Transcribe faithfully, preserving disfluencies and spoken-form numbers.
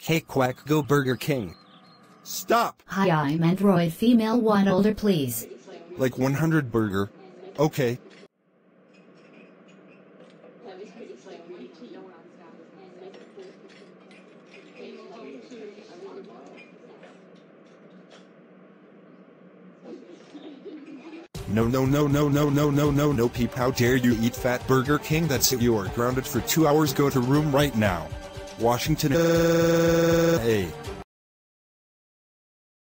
Hey Quack, go Burger King. Stop! Hi, I'm Android female one older please. Like one hundred burger. Okay. No no no no no no no no no Peep, how dare you eat fat Burger King? That's it, you are grounded for two hours. Go to room right now. Washington. Uh, hey.